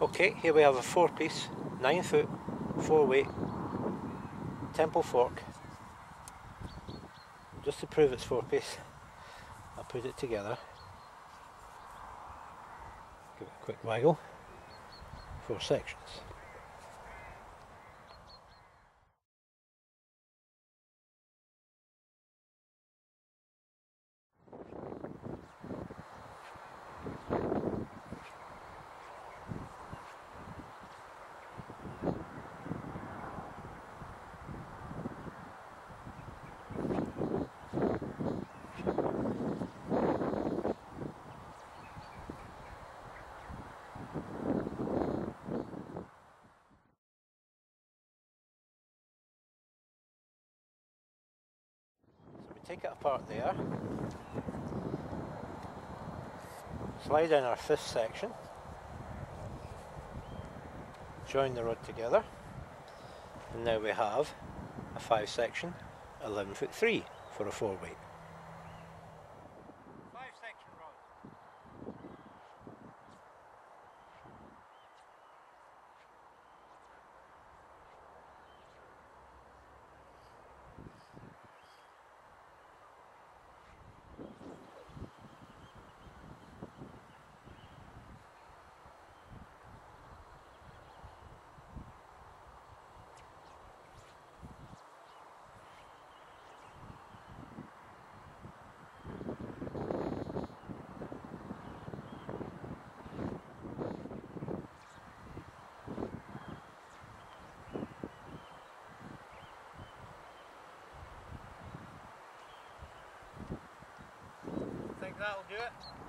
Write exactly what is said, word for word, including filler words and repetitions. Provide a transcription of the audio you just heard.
Okay, here we have a four piece, nine foot, four weight temple fork. Just to prove it's four piece, I'll put it together. Give it a quick waggle. Four sections. Take it apart there, slide in our fifth section, join the rod together, and now we have a five section eleven foot three for a four weight. Five section rod. I think that'll do it.